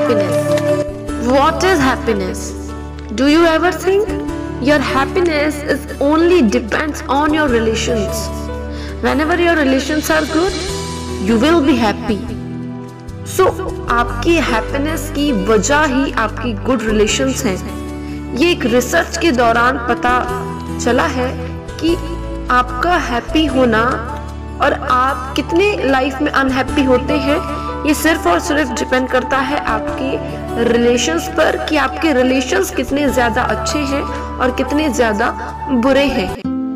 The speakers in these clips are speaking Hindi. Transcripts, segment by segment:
happiness? What is happiness? Do you ever think your happiness is only depends on your relations? Whenever your relations are good, you will be happy. So आपकी happiness की वजह ही आपकी good relations हैं। ये एक रिसर्च के दौरान पता चला है कि आपका हैप्पी होना और आप कितने लाइफ में अनहैप्पी होते हैं, ये सिर्फ और सिर्फ डिपेंड करता है आपके रिलेशंस पर कि आपके रिलेशंस कितने ज्यादा अच्छे हैं और कितने ज्यादा बुरे हैं।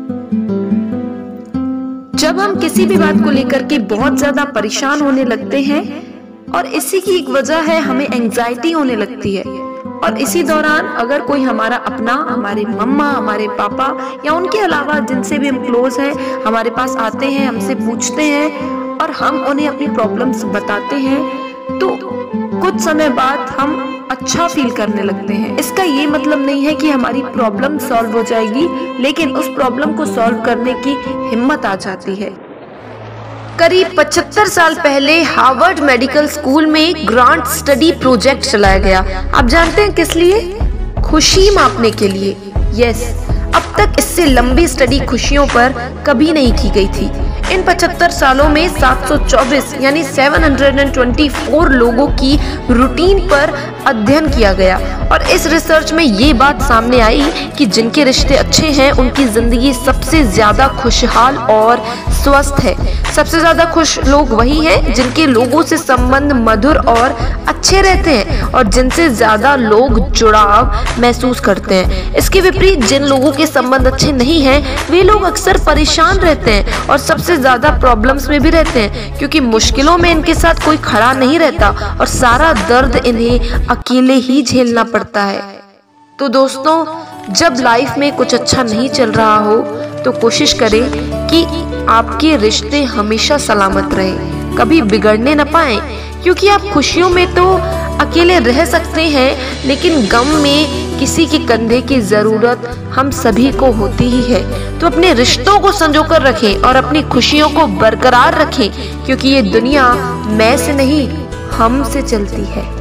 जब हम किसी भी बात को लेकर के बहुत ज्यादा परेशान होने लगते हैं और इसी की एक वजह है हमें एंजाइटी होने लगती है, और इसी दौरान अगर कोई हमारा अपना, हमारे मम्मा, हमारे पापा या उनके अलावा जिनसे भी हम क्लोज हैं, हमारे पास आते हैं, हमसे पूछते हैं और हम उन्हें अपनी प्रॉब्लम्स बताते हैं, तो कुछ समय बाद हम अच्छा फील करने लगते हैं। इसका ये मतलब नहीं है कि हमारी प्रॉब्लम सॉल्व हो जाएगी, लेकिन उस प्रॉब्लम को सॉल्व करने की हिम्मत आ जाती है। करीब 75 साल पहले हार्वर्ड मेडिकल स्कूल में ग्रांट स्टडी प्रोजेक्ट चलाया गया। आप जानते हैं किस लिए? खुशी मापने के लिए। यस, अब तक इससे लंबी स्टडी खुशियों पर कभी नहीं की गई थी। इन 75 सालों में 724 यानी 724 लोगों की रूटीन पर अध्ययन किया गया, और इस रिसर्च में ये बात सामने आई कि जिनके रिश्ते अच्छे हैं उनकी जिंदगी सबसे ज्यादा खुशहाल और स्वस्थ है। सबसे ज्यादा खुश लोग वही हैं जिनके लोगों से संबंध मधुर और अच्छे रहते हैं और जिनसे ज्यादा लोग जुड़ाव महसूस करते हैं। इसके विपरीत जिन लोगों के संबंध अच्छे नहीं हैं, वे लोग अक्सर परेशान रहते हैं और सबसे ज्यादा प्रॉब्लम्स में भी रहते हैं, क्योंकि मुश्किलों में इनके साथ कोई खड़ा नहीं रहता और सारा दर्द इन्हें अकेले ही झेलना पड़ता है। तो दोस्तों, जब लाइफ में कुछ अच्छा नहीं चल रहा हो तो कोशिश करें कि आपके रिश्ते हमेशा सलामत रहें, कभी बिगड़ने न पाए, क्योंकि आप खुशियों में तो अकेले रह सकते हैं, लेकिन गम में किसी के कंधे की जरूरत हम सभी को होती ही है। तो अपने रिश्तों को संजोकर रखें और अपनी खुशियों को बरकरार रखें, क्योंकि ये दुनिया मैं से नहीं हम से चलती है।